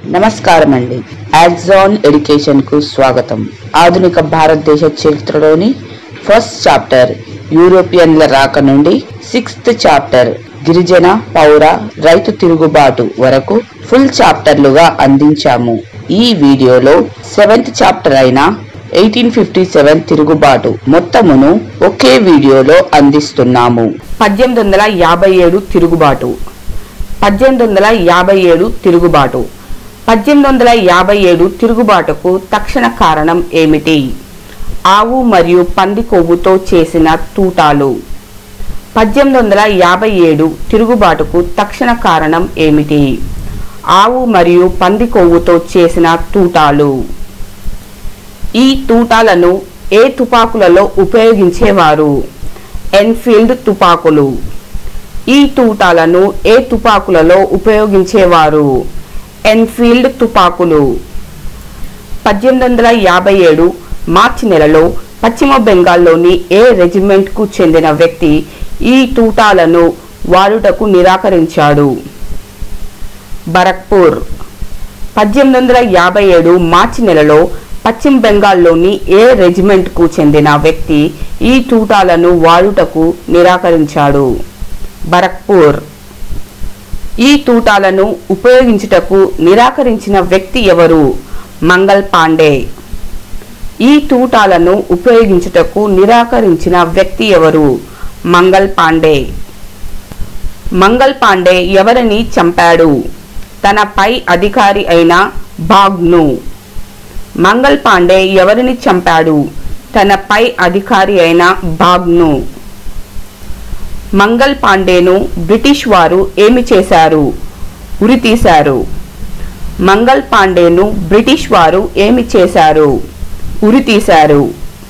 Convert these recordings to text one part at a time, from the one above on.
నమస్కారం అండి. Axon education కు స్వాగతం. ఆధునిక భారతదేశ చరిత్రలోని ఫస్ట్ చాప్టర్ యూరోపియన్ల రాక నుండి 6th చాప్టర్ గిరిజన పౌర రైతు తిరుగుబాటు వరకు ఫుల్ చాప్టర్లుగా అందించాము. ఈ వీడియోలో 7th చాప్టర్ అయిన 1857 తిరుగుబాటు మొత్తమును ఒకే వీడియోలో అందిస్తున్నాము. 1857 తిరుగుబాటు 1857 తిరుగుబాటు 1857 తిరుగుబాటుకు తక్షణ కారణం ఏమిటి? ఆవు మరియు పంది కొవ్వుతో చేసిన తూటాలు. 1857 తిరుగుబాటుకు తక్షణ కారణం ఏమిటి? ఆవు మరియు పంది కొవ్వుతో చేసిన తూటాలు. ఈ తూటాలను ఏ తుపాకులలో ఉపయోగించేవారు? ఎన్ఫీల్డ్ తుపాకులు. ఈ తూటాలను ఏ తుపాకులలో ఉపయోగించేవారు? ఎన్ఫీల్డ్ తుపాకులు. 1857 మార్చి నెలలో పశ్చిమ బెంగాల్లోని ఏ రెజిమెంట్కు చెందిన వ్యక్తి ఈ తూటాలను వాడుటకు నిరాకరించాడు? బరక్పూర్. 1857 మార్చి నెలలో పశ్చిమ బెంగాల్లోని ఏ రెజిమెంట్కు చెందిన వ్యక్తి ఈ తూటాలను వాడుటకు నిరాకరించాడు? బరక్పూర్. ఈ తూటాలను ఉపయోగించుటకు నిరాకరించిన వ్యక్తి ఎవరు? మంగల్ పాండే. ఈ తూటాలను ఉపయోగించుటకు నిరాకరించిన వ్యక్తి ఎవరు? మంగల్ పాండే. మంగల్ పాండే ఎవరిని చంపాడు? తన పై అధికారి అయిన బాగ్ను. మంగల్ పాండే ఎవరిని చంపాడు? తన పై అధికారి అయిన బాగ్ను. మంగల్ పాండేను బ్రిటిష్ వారు ఏమి చేశారు? ఉరితీశారు. మంగల్ పాండేను బ్రిటిష్ వారు ఏమి చేశారు? ఉరితీశారు.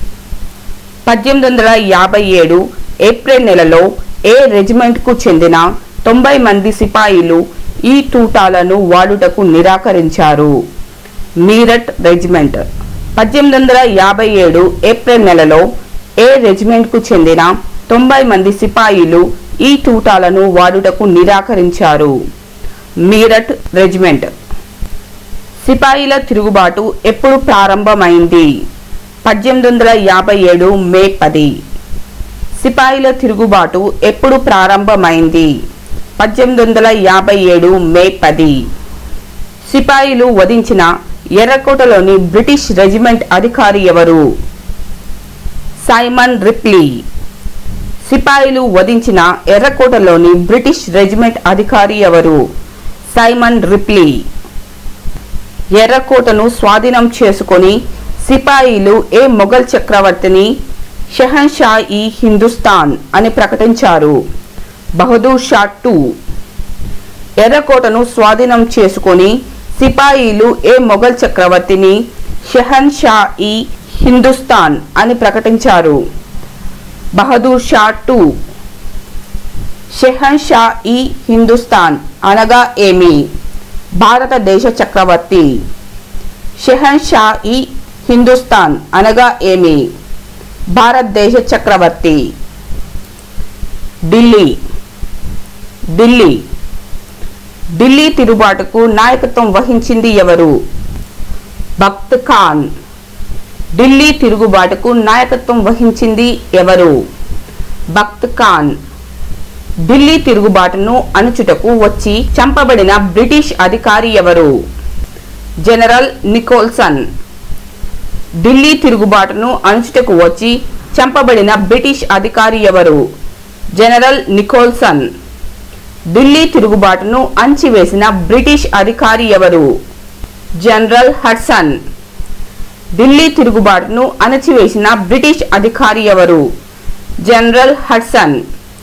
1857 ఏప్రిల్ నెలలో ఏ రెజిమెంట్కు చెందిన 90 మంది సిపాయిలు ఈ తూటాలను వాడుటకు నిరాకరించారు? మీరట్ రెజిమెంట్. 1857 ఏప్రిల్ నెలలో ఏ రెజిమెంట్కు చెందిన 90 మంది సిపాయిలు ఈ తూటాలను వాడుటకు నిరాకరించారు? మీరట్ రెజిమెంట్. సిపాయిల తిరుగుబాటు ఎప్పుడు ప్రారంభమైంది? 1857 మే 10. సిపాయిల తిరుగుబాటు ఎప్పుడు ప్రారంభమైంది? 1857 మే 10. సిపాయిలు వధించిన ఎర్రకోటలోని బ్రిటిష్ రెజిమెంట్ అధికారి ఎవరు? Simon Ripley. సిపాయిలు వధించిన ఎర్రకోటలోని బ్రిటిష్ రెజిమెంట్ అధికారి ఎవరు? సైమన్ రిప్లీ. ఎర్రకోటను స్వాధీనం సిపాయిలు ఏ మొఘల్ చక్రవర్తిని షహన్షా-ఈ హిందుస్థాన్ అని ప్రకటించారు? బహదూర్ షా II. ఎర్రకోటను స్వాధీనం సిపాయిలు ఏ మొఘల్ చక్రవర్తిని షహన్షా-ఈ హిందుస్థాన్ అని ప్రకటించారు? బహదూర్ షా II. షహన్షా-ఈ హిందుస్థాన్ అనగా ఏమి? భారతదేశ చక్రవర్తి. షహన్షా-ఈ హిందుస్థాన్ అనగా ఏమి? భారతదేశ చక్రవర్తి. ఢిల్లీ. ఢిల్లీ. ఢిల్లీ తిరుగుబాటుకు నాయకత్వం వహించింది ఎవరు? బఖ్త్ ఖాన్. ఢిల్లీ తిరుగుబాటుకు నాయకత్వం వహించింది ఎవరు? బఖ్త్ ఖాన్. ఢిల్లీ తిరుగుబాటును అణుచుటకు వచ్చి చంపబడిన బ్రిటిష్ అధికారి ఎవరు? General Nicholson. ఢిల్లీ తిరుగుబాటును అణుచుటకు వచ్చి చంపబడిన బ్రిటిష్ అధికారి ఎవరు? General Nicholson. ఢిల్లీ తిరుగుబాటును అణచివేసిన బ్రిటిష్ అధికారి ఎవరు? General Hudson. ఢిల్లీ తిరుగుబాటును అణచివేసిన బ్రిటిష్ అధికారి ఎవరు? General Hudson.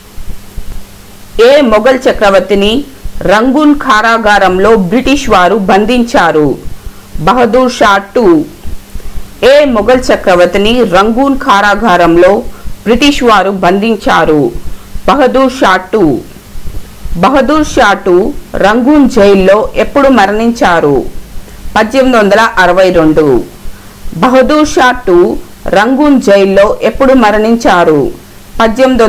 ఏ మొఘల్ చక్రవర్తిని రంగూన్ కారాగారంలో బ్రిటిష్ వారు బంధించారు? బహదూర్ షా II. ఏ మొఘల్ చక్రవర్తిని రంగూన్ కారాగారంలో బ్రిటిష్ వారు బంధించారు? బహదూర్ షా II. బహదూర్ షా II రంగూన్ జైల్లో ఎప్పుడు మరణించారు? 1862. బహదూర్ షా II రంగూన్ జైల్లో ఎప్పుడు మరణించారు?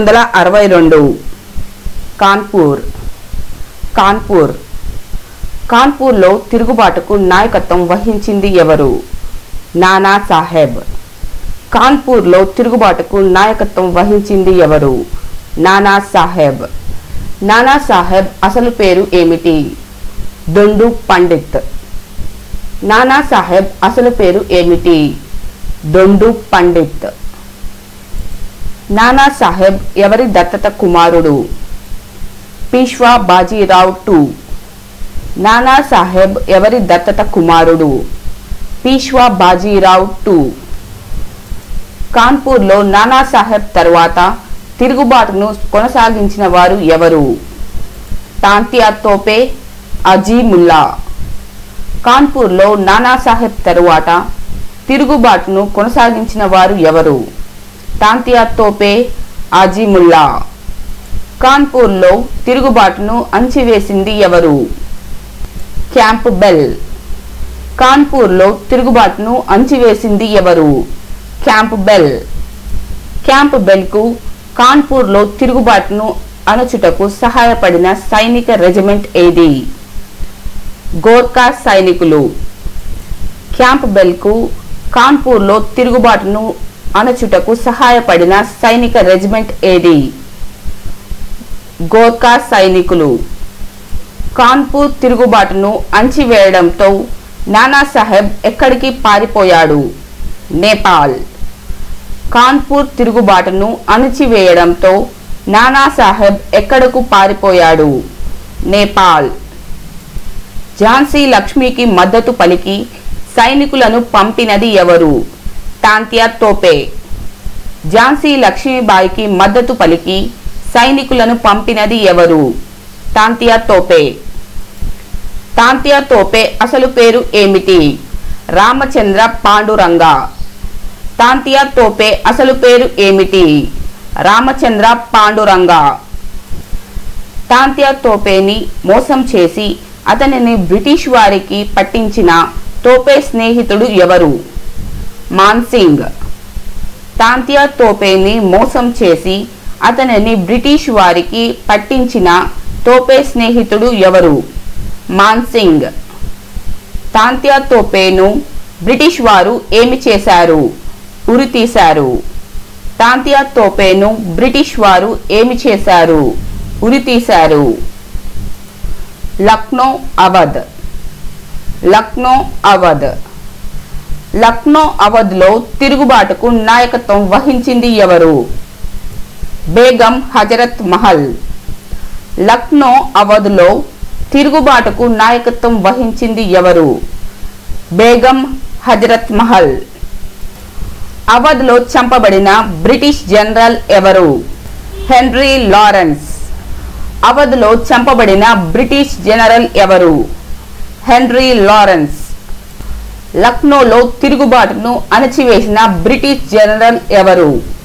1862. కాన్పూర్. కాన్పూర్. కాన్పూర్లో తిరుగుబాటుకు నాయకత్వం వహించింది ఎవరు? నానా సాహెబ్. కాన్పూర్లో తిరుగుబాటుకు నాయకత్వం వహించింది ఎవరు? నానా సాహెబ్. నానా సాహెబ్ అసలు పేరు ఏమిటి? దొండు పండిత్. నానా సాహెబ్ అసలు పేరు ఏమిటి? దొండు పండిత్. నానా సాహెబ్ ఎవరి దత్తత కుమారుడు? పీష్వా బాజీరావ్ II. నానా సాహెబ్ ఎవరి దత్తత కుమారుడు? పీష్వా బాజీరావ్ II. కాన్పూర్లో నానా సాహెబ్ తరువాత తిరుగుబాటును కొనసాగించిన వారు ఎవరు? తాంతియా తోపే, అజీముల్లా. కాన్పూర్లో నానా సాహెబ్ తరువాత తిరుగుబాటును కొనసాగించిన వారు ఎవరు? తాంతియా తోపే, అజీముల్లా. కాన్పూర్లో తిరుగుబాటును అణచివేసింది ఎవరు? క్యాంప్బెల్. కాన్పూర్లో తిరుగుబాటును అణచివేసింది ఎవరు? క్యాంప్బెల్. క్యాంప్బెల్కు కాన్పూర్లో తిరుగుబాటును అణచుటకు సహాయపడిన సైనిక రెజిమెంట్ ఏది? గోర్ఖా సైనికులు. క్యాంప్బెల్కు కాన్పూర్లో తిరుగుబాటును అణచుటకు సహాయపడిన సైనిక రెజిమెంట్ ఏది? గోర్ఖా సైనికులు. కాన్పూర్ తిరుగుబాటును అణచివేయడంతో నానాసాహెబ్ ఎక్కడికి పారిపోయాడు? నేపాల్. కాన్పూర్ తిరుగుబాటును అణచివేయడంతో నానాసాహెబ్ ఎక్కడకు పారిపోయాడు? నేపాల్. ఝాన్సీ లక్ష్మికి మద్దతు పలికి సైనికులను పంపినది ఎవరు? తాంతియా తోపే. ఝాన్సీ లక్ష్మీబాయికి మద్దతు పలికి సైనికులను పంపినది ఎవరు? తాంతియా తోపే. తాంతియా తోపే అసలు పేరు ఏమిటి? రామచంద్ర పాండురంగ. తాంతియా తోపే అసలు పేరు ఏమిటి? రామచంద్ర పాండురంగ. తాంతియా తోపేని మోసం చేసి అతనిని బ్రిటిష్ వారికి పట్టించిన తోపే స్నేహితుడు ఎవరు? మాన్సింగ్. తాంతియా తోపేని మోసం చేసి అతనిని బ్రిటిష్ వారికి పట్టించిన తోపే స్నేహితుడు ఎవరు? మాన్సింగ్. తాంతియా తోపేను బ్రిటిష్ వారు ఏమి చేశారు? ఉరితీశారు. తాంతియా తోపేను బ్రిటిష్ వారు ఏమి చేశారు? ఉరితీశారు. లక్నో అవధ్. లక్నో అవధ్. లక్నో అవధ్లో తిరుగుబాటుకు నాయకత్వం వహించింది ఎవరు? బేగం హజరత్ మహల్. లక్నో అవధ్లో తిరుగుబాటుకు నాయకత్వం వహించింది ఎవరు? బేగం హజరత్ మహల్. అవధ్లో చంపబడిన బ్రిటిష్ జనరల్ ఎవరు? Henry Lawrence. అవధ్లో చంపబడిన బ్రిటిష్ జనరల్ ఎవరు? Henry Lawrence. లక్నోలో తిరుగుబాటును అణచివేసిన బ్రిటిష్ జనరల్ ఎవరు?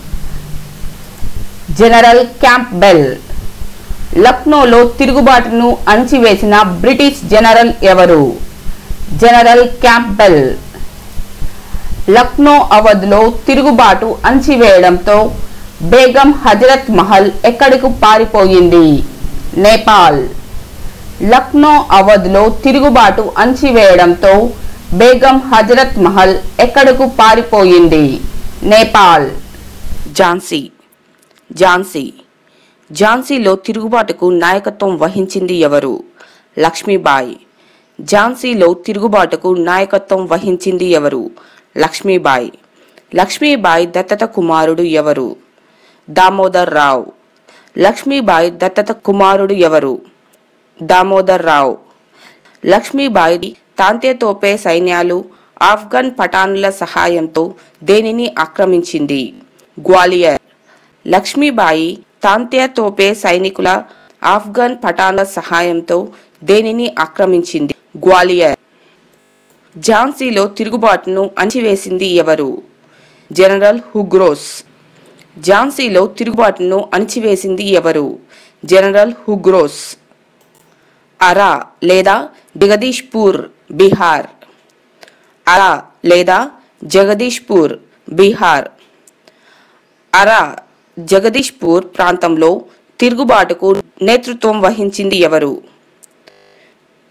General Campbell. లక్నోలో తిరుగుబాటును అణచివేసిన బ్రిటిష్ జనరల్ ఎవరు? General Campbell. లక్నో అవధ్లో తిరుగుబాటు అణచివేయడంతో బేగం హజరత్ మహల్ ఎక్కడకు పారిపోయింది? నేపాల్. లక్నో అవధ్లో తిరుగుబాటు అణచివేయడంతో బేగం హజరత్ మహల్ ఎక్కడకు పారిపోయింది? నేపాల్. ఝాన్సీ. ఝాన్సీ. ఝాన్సీలో తిరుగుబాటుకు నాయకత్వం వహించింది ఎవరు? లక్ష్మీబాయి. ఝాన్సీలో తిరుగుబాటుకు నాయకత్వం వహించింది ఎవరు? లక్ష్మీబాయి. లక్ష్మీబాయి దత్తత కుమారుడు ఎవరు? దామోదర్ రావ్. లక్ష్మీబాయి దత్తత కుమారుడు ఎవరు? దామోదర్ రావ్. లక్ష్మీబాయి తాంతియా తోపే సైన్యాలు ఆఫ్ఘన్ పఠానుల సహాయంతో దేనిని ఆక్రమించింది? గ్వాలియర్. లక్ష్మీబాయి తాంతియా తోపే సైనికుల ఆఫ్ఘన్ పఠానుల సహాయంతో దేనిని ఆక్రమించింది? గ్వాలియర్. ఝాన్సీలో తిరుగుబాటును అణచివేసింది ఎవరు? జనరల్ హుగ్రోస్. ఝాన్సీలో తిరుగుబాటును అణచివేసింది ఎవరు? General Hugh Rose. అరా లేదా జగదీష్పూర్, బీహార్. అరా లేదా జగదీష్పూర్, బీహార్. అరా జగదీష్పూర్ ప్రాంతంలో తిరుగుబాటుకు నేతృత్వం వహించింది ఎవరు?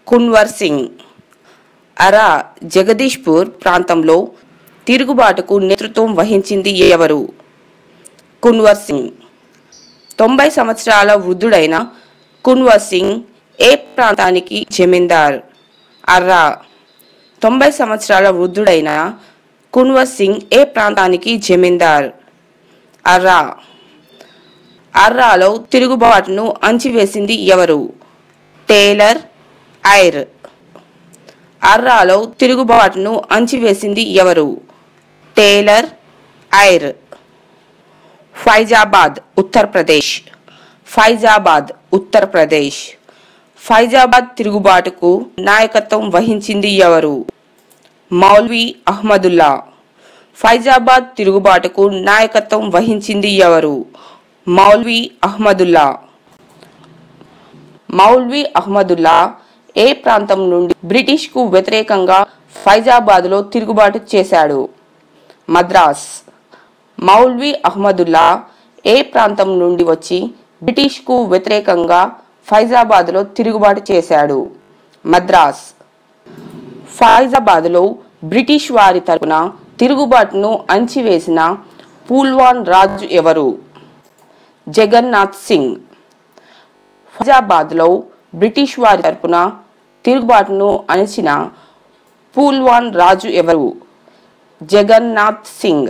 కున్వర్ సింగ్. అరా జగదీష్పూర్ ప్రాంతంలో తిరుగుబాటుకు నేతృత్వం వహించింది ఎవరు? కున్వర్ సింగ్. 90 సంవత్సరాల వృద్ధుడైన కున్వర్ సింగ్ ఏ ప్రాంతానికి జమీందార్? అర్రా. 90 సంవత్సరాల వృద్ధుడైన కున్వర్ సింగ్ ఏ ప్రాంతానికి జమీందార్? అర్రా. అర్రాలో తిరుగుబాటును అణచివేసింది ఎవరు? టేలర్ ఐర్. అర్రాలో తిరుగుబాటును అణచివేసింది ఎవరు? Taylor Eyre. ఫైజాబాద్ ఉత్తరప్రదేశ్. ఫైజాబాద్ ఉత్తరప్రదేశ్. ఫైజాబాద్ తిరుగుబాటుకు నాయకత్వం వహించింది ఎవరు? మౌల్వీ అహ్మదుల్లా. ఫైజాబాద్ తిరుగుబాటుకు నాయకత్వం వహించింది ఎవరు? మౌల్వీ అహ్మదుల్లా. మౌల్వీ అహ్మదుల్లా ఏ ప్రాంతం నుండి బ్రిటిష్కు వ్యతిరేకంగా ఫైజాబాద్లో తిరుగుబాటు చేశాడు? మద్రాస్. మౌల్వీ అహ్మదుల్లా ఏ ప్రాంతం నుండి వచ్చి బ్రిటిష్కు వ్యతిరేకంగా ఫైజాబాద్లో తిరుగుబాటు చేశాడు? మద్రాస్. ఫైజాబాద్లో బ్రిటిష్ వారి తరపున తిరుగుబాటును అణచివేసిన పూల్వాన్ రాజు ఎవరు? జగన్నాథ్ సింగ్. ఫైజాబాద్లో బ్రిటిష్ వారి తరపున తిరుగుబాటును అణచిన పూల్వాన్ రాజు ఎవరు? జగన్నాథ్ సింగ్.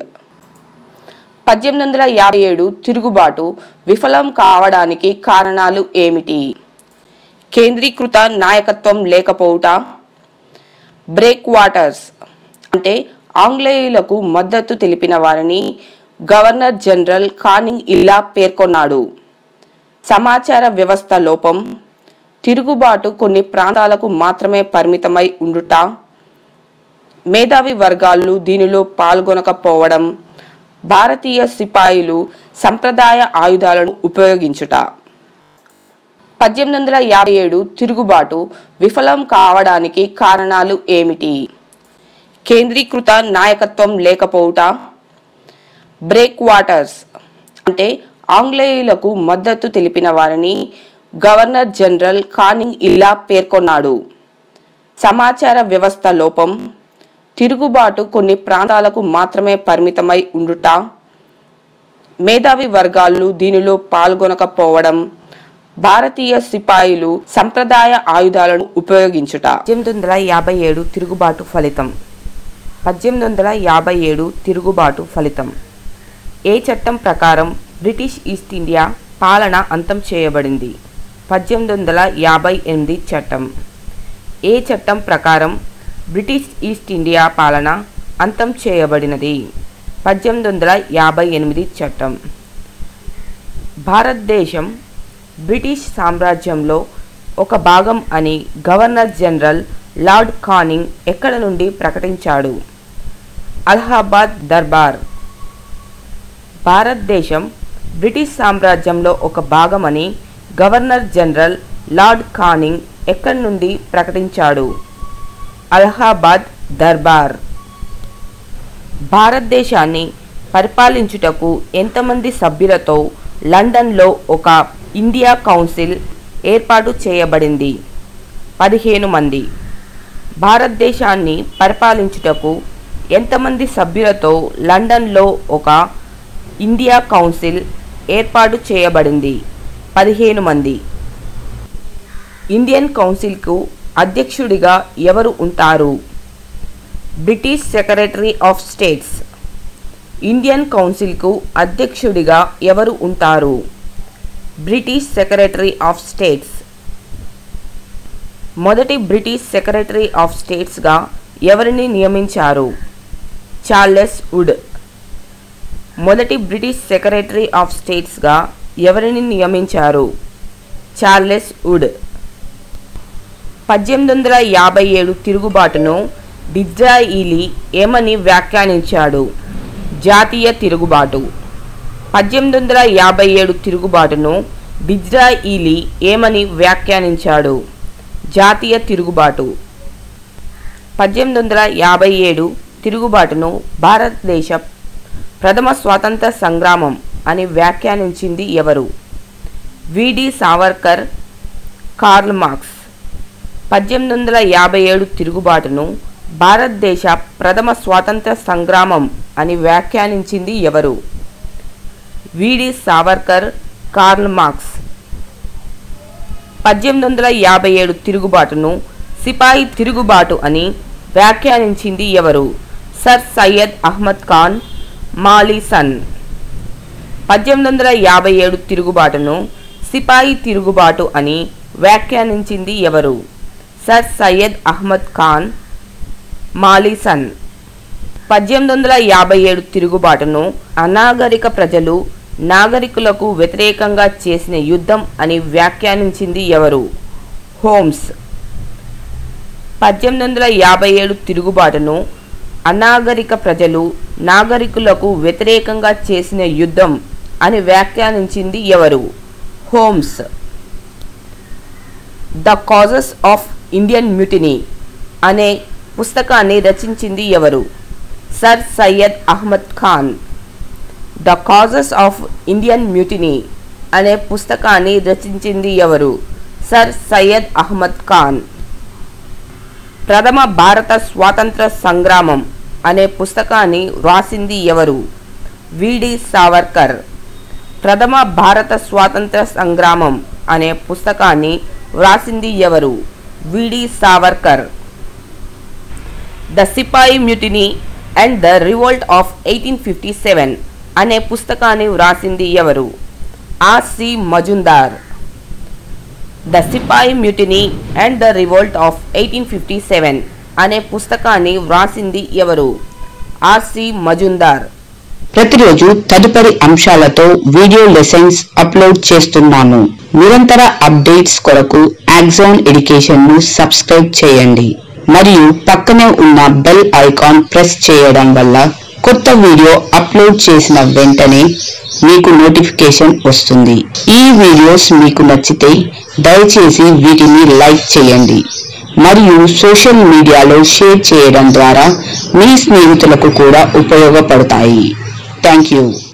1857 తిరుగుబాటు విఫలం కావడానికి కారణాలు ఏమిటి? కేంద్రీకృత నాయకత్వం లేకపోవుట, బ్రేక్ వాటర్స్ అంటే ఆంగ్లేయులకు మద్దతు తెలిపిన వారిని గవర్నర్ జనరల్ కానింగ్ ఇలా పేర్కొన్నాడు, సమాచార వ్యవస్థ లోపం, తిరుగుబాటు కొన్ని ప్రాంతాలకు మాత్రమే పరిమితమై ఉండుట, మేధావి వర్గాలు దీనిలో పాల్గొనకపోవడం, భారతీయ సిపాయిలు సంప్రదాయ ఆయుధాలను ఉపయోగించుట. 1857 తిరుగుబాటు విఫలం కావడానికి కారణాలు ఏమిటి? కేంద్రీకృత నాయకత్వం లేకపోవుట, బ్రేక్ వాటర్స్ అంటే ఆంగ్లేయులకు మద్దతు తెలిపిన వారిని గవర్నర్ జనరల్ కానింగ్ ఇలా పేర్కొన్నాడు, సమాచార వ్యవస్థ లోపం, తిరుగుబాటు కొన్ని ప్రాంతాలకు మాత్రమే పరిమితమై ఉండుట, మేధావి వర్గాలు దీనిలో పాల్గొనకపోవడం, భారతీయ సిపాయిలు సంప్రదాయ ఆయుధాలను ఉపయోగించుట. 1857 తిరుగుబాటు ఫలితం. 1857 తిరుగుబాటు ఫలితం. ఏ చట్టం ప్రకారం బ్రిటిష్ ఈస్ట్ ఇండియా పాలన అంతం చేయబడింది? 1858 చట్టం. ఏ చట్టం ప్రకారం బ్రిటిష్ ఈస్ట్ ఇండియా పాలన అంతం చేయబడినది? 1858 చట్టం. భారతదేశం బ్రిటిష్ సామ్రాజ్యంలో ఒక భాగం అని గవర్నర్ జనరల్ లార్డ్ కానింగ్ ఎక్కడ నుండి ప్రకటించాడు? అలహాబాద్ దర్బార్. భారతదేశం బ్రిటిష్ సామ్రాజ్యంలో ఒక భాగమని గవర్నర్ జనరల్ లార్డ్ కానింగ్ ఎక్కడి నుండి ప్రకటించాడు? అలహాబాద్ దర్బార్. భారతదేశాన్ని పరిపాలించుటకు ఎంతమంది సభ్యులతో లండన్లో ఒక ఇండియా కౌన్సిల్ ఏర్పాటు చేయబడింది? 15 మంది. భారతదేశాన్ని పరిపాలించుటకు ఎంతమంది సభ్యులతో లండన్లో ఒక ఇండియా కౌన్సిల్ ఏర్పాటు చేయబడింది? 15 మంది. ఇండియన్ కౌన్సిల్కు అధ్యక్షుడిగా ఎవరు ఉంటారు? British secretary of states. Indian కౌన్సిల్కు అధ్యక్షుడిగా ఎవరు ఉంటారు? British secretary of states. మొదటి బ్రిటిష్ సెక్రటరీ ఆఫ్ స్టేట్స్గా ఎవరిని నియమించారు? Charles Wood. మొదటి బ్రిటిష్ సెక్రటరీ ఆఫ్ స్టేట్స్గా ఎవరిని నియమించారు? Charles would. 1857 తిరుగుబాటును డిజ్రాయిలీ ఏమని వ్యాఖ్యానించాడు? జాతీయ తిరుగుబాటు. 1857 తిరుగుబాటును డిజ్రాయిలీ ఏమని వ్యాఖ్యానించాడు? జాతీయ తిరుగుబాటు. 1857 తిరుగుబాటును భారతదేశ ప్రథమ స్వాతంత్ర సంగ్రామం అని వ్యాఖ్యానించింది ఎవరు? V D Savarkar, Karl Marx. 1857 తిరుగుబాటును భారతదేశ ప్రథమ స్వాతంత్ర సంగ్రామం అని వ్యాఖ్యానించింది ఎవరు? V D Savarkar, Karl Marx. 1857 తిరుగుబాటును సిపాయి తిరుగుబాటు అని వ్యాఖ్యానించింది ఎవరు? Sir Syed Ahmed Khan, Malleson. 1857 తిరుగుబాటును సిపాయి తిరుగుబాటు అని వ్యాఖ్యానించింది ఎవరు? Sir Syed Ahmed Khan, Malleson. 1857 తిరుగుబాటును అనాగరిక ప్రజలు నాగరికులకు వ్యతిరేకంగా చేసిన యుద్ధం అని వ్యాఖ్యానించింది ఎవరు? హోమ్స్. 1857 తిరుగుబాటును అనాగరిక ప్రజలు నాగరికులకు వ్యతిరేకంగా చేసిన యుద్ధం అని వ్యాఖ్యానించింది ఎవరు? Holmes. The causes of Indian mutiny అనే పుస్తకాన్ని రచించింది ఎవరు? Sir Syed Ahmed Khan. The causes of Indian mutiny అనే పుస్తకాన్ని రచించింది ఎవరు? సర్ సయ్యద్ అహ్మద్ ఖాన్. ప్రథమ భారత స్వాతంత్ర సంగ్రామం అనే పుస్తకాన్ని వ్రాసింది ఎవరు? విడి సావర్కర్. ప్రథమ భారత స్వాతంత్ర సంగ్రామం అనే పుస్తకాన్ని వ్రాసింది ఎవరు? V D Savarkar. The sepoy mutiny and the revolt of 1857 అనే పుస్తకాన్ని వ్రాసింది ఎవరు? R C. Majumdar. The sepoy mutiny and the revolt of 1857 అనే పుస్తకాన్ని వ్రాసింది ఎవరు? ఆర్.సి. మజుందార్. ప్రతిరోజు తదుపరి అంశాలతో వీడియో లెసన్స్ అప్లోడ్ చేస్తున్నాను. నిరంతర అప్డేట్స్ కొరకు యాక్సాన్ ఎడ్యుకేషన్ ను సబ్స్క్రైబ్ చేయండి మరియు పక్కనే ఉన్న బెల్ ఐకాన్ ప్రెస్ చేయడం వల్ల కొత్త వీడియో అప్లోడ్ చేసిన వెంటనే మీకు నోటిఫికేషన్ వస్తుంది. ఈ వీడియోస్ మీకు నచ్చితే దయచేసి వీటిని లైక్ చేయండి మరియు సోషల్ మీడియాలో షేర్ చేయడం ద్వారా మీ స్నేహితులకు కూడా ఉపయోగపడతాయి. Thank you.